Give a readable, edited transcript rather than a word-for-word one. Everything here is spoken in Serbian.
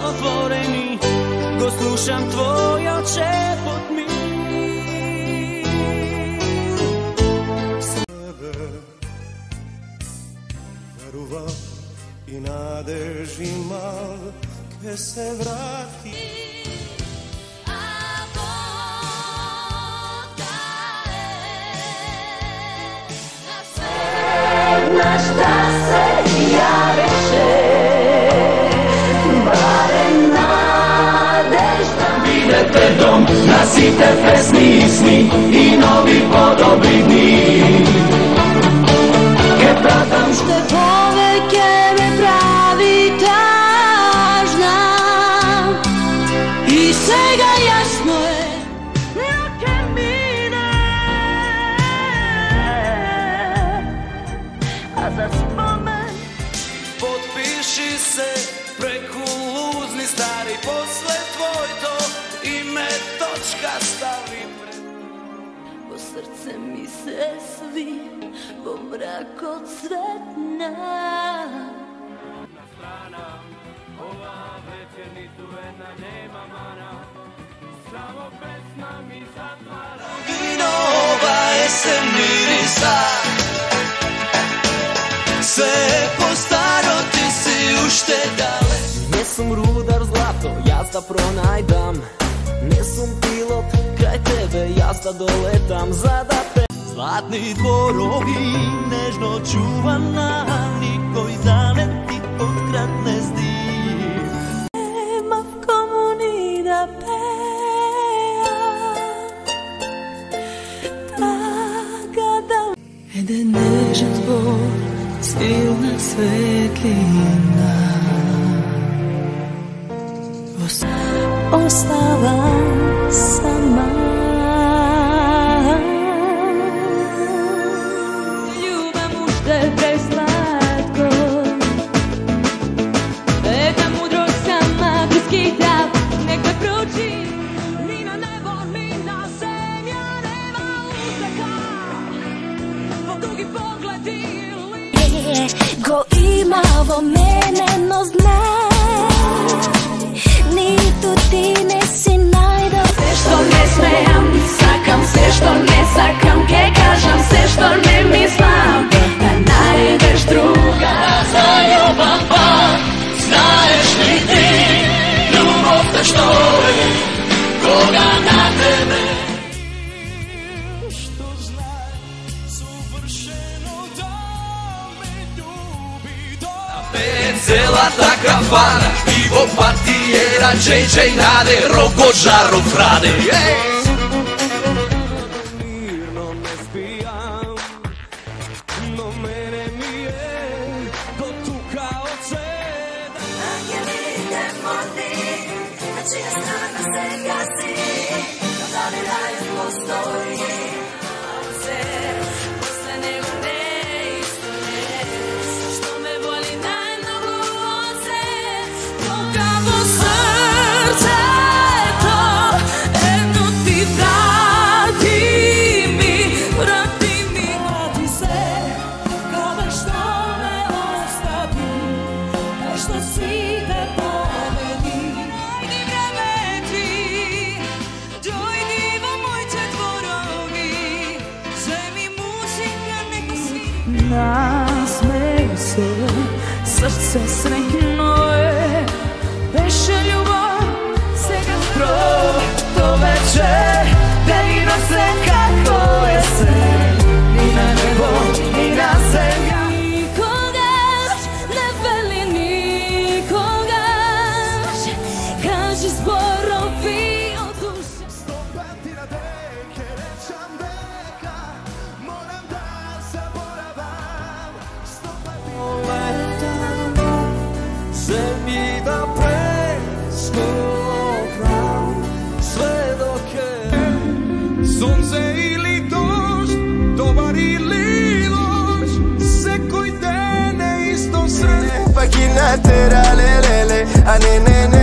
Otvorení, go slušam tvoj očepot mi. Sebe veroval i nadež imal, ke se vrati. Na šta se javeše, barem nadežda. Videte dom, nasite pesni sni i novi podobni dni. Ke pratam što poveke me pravi tažna i svega jasno je. Potpiši se prekuluzny stari, posle tvoj to ime točka stavi pred. Po srce mi se svi, po mrako cvetna. Na strana, ova večer ni tuena, nema mana, samo pesma mi zatvara. Vino ova jesen mirisa, sve po staro, ti si uštedale. Ne sam rudar zlato, jazda pronajdam. Ne sam pilot, kraj tebe jazda doletam. Zadate zlatni dvorovi, nežno čuvana, nikoj dane ti odkradne zdi. Nema v komuni da peja, taka da jeden nežan zbor, silna svetlina. Ostala sama. Ljubam ušte preslatko, veka mudro sama priskita, nek me pruči, ni na nebo, ni na zemlja, nema uspeha, po dugi pogledi. Ko imavo mene, no znaj, ni tu ti nesi najdal. Sve što ne smejam, sakam, sve što ne sakam, ke kažem, sve što ne mislim, da najdeš druga. Za ljubav pa, znaješ li ti, ljubov te što je, koga na tebe. Što znaj, suvršeno da me ljubi do. Cela ta kafana, pivo, partijera, JJ Nade, Rogožarov Frade. Mirno ne spijam, no mene mi je dotukao ceda. Angeline modi, na čija strana se gasi, no da li raj postoji, a se posle nego ne istoje, što me voli najmnogo oce, pokavo srce to, jedno ti vrati mi, vrati se, kada što me ostavi, kaj što svi te povedi. Dojdi vreme ti, dojdi vo moj četvorogi, sve mi muzika neka svi. Nasmeju se, srce sretno je, beše ljubav, сега to veče, delino se kako je se, ni na nebo, ni na zemlja. Nikogaš ne veli nikogaš, kaži zborovi od duše. Stopati na deke, rečam deka, moram da zaboravam. Stopati letam, zemlji da pesmu okram, sve dok je sunce ili došt, dobar ili loš, sekoj dene isto srede. Pa kinate ralelele, a ne ne ne.